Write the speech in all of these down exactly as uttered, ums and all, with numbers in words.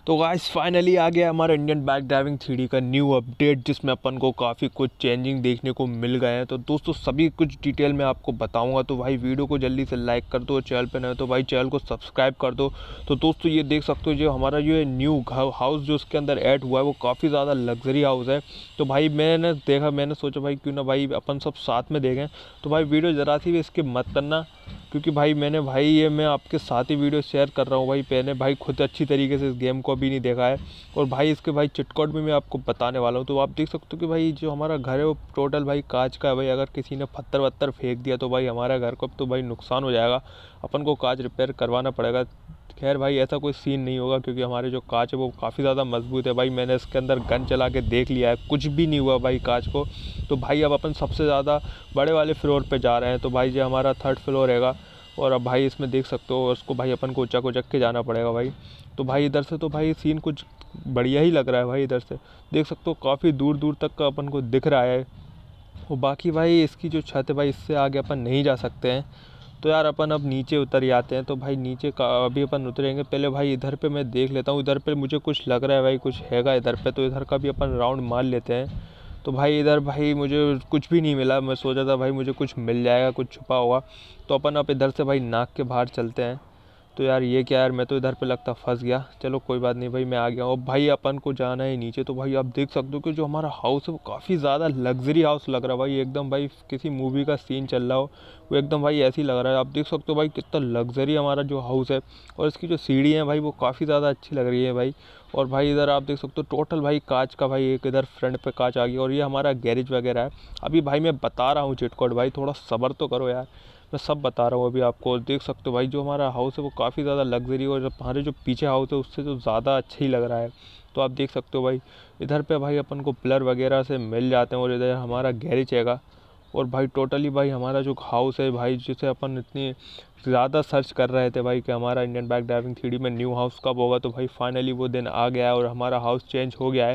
तो guys finally आ गया हमारा Indian bike driving three D का न्यू अपडेट, जिसमें अपन को काफ़ी कुछ चेंजिंग देखने को मिल गए हैं। तो दोस्तों सभी कुछ डिटेल में आपको बताऊंगा, तो भाई वीडियो को जल्दी से लाइक कर दो, चैनल पे नए तो भाई चैनल को सब्सक्राइब कर दो। तो दोस्तों ये देख सकते हो, जो हमारा जो न्यू हाउस जो उसके अंदर ऐड हुआ है वो काफ़ी ज़्यादा लग्जरी हाउस है। तो भाई मैंने देखा, मैंने सोचा भाई क्यों ना भाई अपन सब साथ में देखें। तो भाई वीडियो ज़रा सी भी इसके मत करना, क्योंकि भाई मैंने भाई ये मैं आपके साथ ही वीडियो शेयर कर रहा हूँ। भाई मैंने भाई खुद अच्छी तरीके से इस गेम को अभी नहीं देखा है, और भाई इसके भाई चिटकोड भी मैं आपको बताने वाला हूँ। तो आप देख सकते हो कि भाई जो हमारा घर है वो टोटल भाई कांच का है। भाई अगर किसी ने पत्थर वत्थर फेंक दिया तो भाई हमारा घर को तो भाई नुकसान हो जाएगा, अपन को कांच रिपेयर करवाना पड़ेगा। खैर भाई ऐसा कोई सीन नहीं होगा, क्योंकि हमारे जो कांच है वो काफ़ी ज़्यादा मजबूत है। भाई मैंने इसके अंदर गन चला के देख लिया है, कुछ भी नहीं हुआ भाई कांच को। तो भाई अब अपन सबसे ज़्यादा बड़े वाले फ्लोर पे जा रहे हैं। तो भाई जो हमारा थर्ड फ्लोर रहेगा, और अब भाई इसमें देख सकते हो उसको भाई अपन को उचक उचक के जाना पड़ेगा भाई। तो भाई इधर से तो भाई सीन कुछ बढ़िया ही लग रहा है। भाई इधर से देख सकते हो काफ़ी दूर दूर तक का अपन को दिख रहा है। और बाकी भाई इसकी जो छत है भाई, इससे आगे अपन नहीं जा सकते हैं। तो यार अपन अब नीचे उतर जाते हैं। तो भाई नीचे का अभी अपन उतरेंगे, पहले भाई इधर पे मैं देख लेता हूँ। इधर पे मुझे कुछ लग रहा है भाई, कुछ हैगा इधर पे, तो इधर का भी अपन राउंड मार लेते हैं। तो भाई इधर भाई मुझे कुछ भी नहीं मिला। मैं सोचा था भाई मुझे कुछ मिल जाएगा, कुछ छुपा होगा। तो अपन अब इधर से भाई नाक के बाहर चलते हैं। तो यार ये क्या यार, मैं तो इधर पे लगता फंस गया। चलो कोई बात नहीं भाई, मैं आ गया हूँ। अब भाई अपन को जाना है नीचे। तो भाई आप देख सकते हो कि जो हमारा हाउस है वो काफ़ी ज़्यादा लग्जरी हाउस लग रहा है भाई, एकदम भाई किसी मूवी का सीन चल रहा हो वो एकदम भाई ऐसे ही लग रहा है। आप देख सकते हो भाई कितना लग्जरी हमारा जो हाउस है, और इसकी जो सीढ़ी है भाई वो काफ़ी ज़्यादा अच्छी लग रही है भाई। और भाई इधर आप देख सकते हो टोटल भाई कांच का भाई, एक इधर फ्रंट पे कांच आ गया, और ये हमारा गैरेज वगैरह है। अभी भाई मैं बता रहा हूँ चिटकोट, भाई थोड़ा सब्र तो करो यार, मैं सब बता रहा हूँ अभी आपको। देख सकते हो भाई जो हमारा हाउस है वो काफ़ी ज़्यादा लग्जरी, और हमारे जो पीछे हाउस है उससे तो ज़्यादा अच्छा ही लग रहा है। तो आप देख सकते हो भाई इधर पे भाई अपन को पिलर वगैरह से मिल जाते हैं, और इधर हमारा गैरेज हैगा। और भाई टोटली भाई हमारा जो हाउस है भाई, जिसे अपन इतनी ज़्यादा सर्च कर रहे थे भाई कि हमारा Indian bike driving three D में न्यू हाउस कब होगा, तो भाई फाइनली वो दिन आ गया है और हमारा हाउस चेंज हो गया है।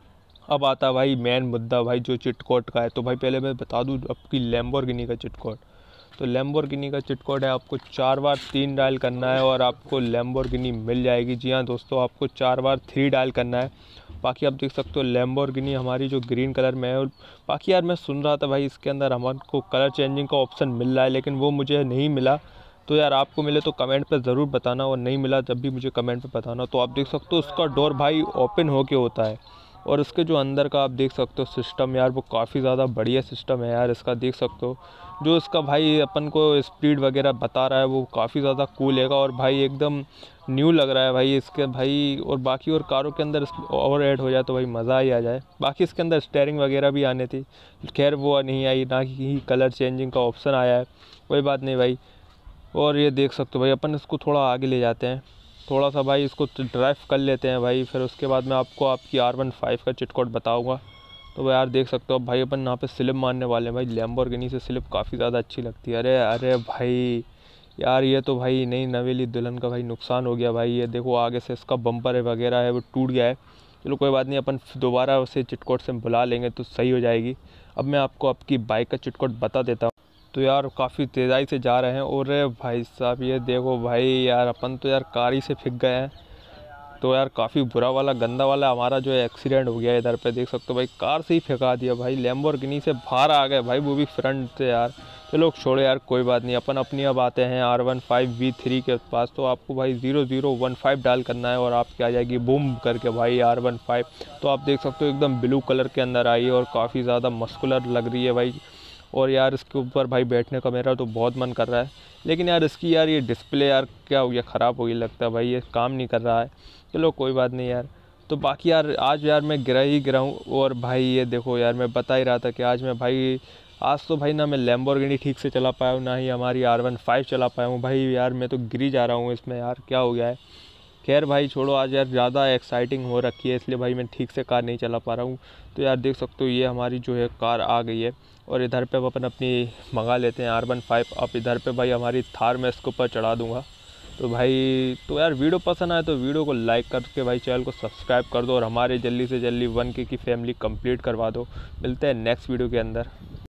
अब आता है भाई मेन मुद्दा भाई जो चिटकोट का है। तो भाई पहले मैं बता दूँ आपकी लैम्बोर्गिनी का चिटकोट। तो लैम्बोर्गिनी का चिटकोड है, आपको चार बार तीन डायल करना है और आपको लैम्बोर्गिनी मिल जाएगी। जी हाँ दोस्तों, आपको चार बार थ्री डायल करना है। बाकी आप देख सकते हो लैम्बोर्गिनी हमारी जो ग्रीन कलर में है। और बाकी यार मैं सुन रहा था भाई इसके अंदर हमको कलर चेंजिंग का ऑप्शन मिल रहा है, लेकिन वो मुझे नहीं मिला। तो यार आपको मिले तो कमेंट पे ज़रूर बताना, और नहीं मिला जब भी मुझे कमेंट पे बताना। तो आप देख सकते हो उसका डोर भाई ओपन होके होता है, और उसके जो अंदर का आप देख सकते हो सिस्टम यार, वो काफ़ी ज़्यादा बढ़िया सिस्टम है यार इसका। देख सकते हो जो इसका भाई अपन को स्पीड वगैरह बता रहा है वो काफ़ी ज़्यादा कूल है, और भाई एकदम न्यू लग रहा है भाई इसके भाई। और बाकी और कारों के अंदर और ऐड हो जाए तो भाई मज़ा ही आ जाए। बाकी इसके अंदर स्टेयरिंग वगैरह भी आने थी, खैर वो नहीं आई, ना कि कलर चेंजिंग का ऑप्शन आया है, कोई बात नहीं भाई। और ये देख सकते हो भाई अपन इसको थोड़ा आगे ले जाते हैं, थोड़ा सा भाई इसको ड्राइव कर लेते हैं भाई। फिर उसके बाद मैं आपको आपकी आर वन फाइव का चिटकोड बताऊंगा। तो भाई यार देख सकते हो भाई अपन यहाँ पे स्लिप मारने वाले हैं भाई। लैम्बोर्गिनी से स्लिप काफ़ी ज़्यादा अच्छी लगती है। अरे अरे भाई यार ये तो भाई नई नवेली दुल्हन का भाई नुकसान हो गया भाई। ये देखो आगे से इसका बम्पर है वगैरह है वो टूट गया है। चलो कोई बात नहीं, अपन दोबारा उसे चिटकोड से बुला लेंगे तो सही हो जाएगी। अब मैं आपको आपकी बाइक का चिटकोड बता देता हूँ। तो यार काफ़ी तेज़ाई से जा रहे हैं, और भाई साहब ये देखो भाई यार अपन तो यार कार ही से फिक गए हैं। तो यार काफ़ी बुरा वाला गंदा वाला हमारा जो है एक्सीडेंट हो गया है। इधर पे देख सकते हो भाई कार से ही फेंका दिया भाई, लैम्बोर्गिनी से बाहर आ गए भाई, वो भी फ्रंट से यार। चलो छोड़ो यार कोई बात नहीं, अपन अपनी अब आते हैं R one five V three के पास। तो आपको भाई ज़ीरो ज़ीरो वन फाइव डाल करना है, और आपकी आ जाएगी बूम करके भाई आर वन फाइव। तो आप देख सकते हो एकदम ब्लू कलर के अंदर आई है, और काफ़ी ज़्यादा मस्कुलर लग रही है भाई। और यार इसके ऊपर भाई बैठने का मेरा तो बहुत मन कर रहा है, लेकिन यार इसकी यार ये डिस्प्ले यार क्या हो गया, ख़राब हो गई लगता है भाई, ये काम नहीं कर रहा है। चलो कोई बात नहीं यार। तो बाकी यार आज यार मैं गिरा ही गिरा हूँ। और भाई ये देखो यार मैं बता ही रहा था कि आज मैं भाई आज तो भाई ना मैं लैम्बोर्गिनी ठीक से चला पाया हूँ, ना ही हमारी आर वन फाइव चला पाया हूँ भाई। यार मैं तो गिरी जा रहा हूँ इसमें, यार क्या हो गया है। खैर भाई छोड़ो, आज यार ज़्यादा एक्साइटिंग हो रखी है इसलिए भाई मैं ठीक से कार नहीं चला पा रहा हूँ। तो यार देख सकते हो ये हमारी जो है कार आ गई है, और इधर पे अपन अपनी मंगा लेते हैं आर वन फाइव। अब इधर पे भाई हमारी थार मैं इसके ऊपर चढ़ा दूँगा। तो भाई तो यार वीडियो पसंद आए तो वीडियो को लाइक करके भाई चैनल को सब्सक्राइब कर दो, और हमारे जल्दी से जल्दी वन के की फैमिली कंप्लीट करवा दो। मिलते हैं नेक्स्ट वीडियो के अंदर।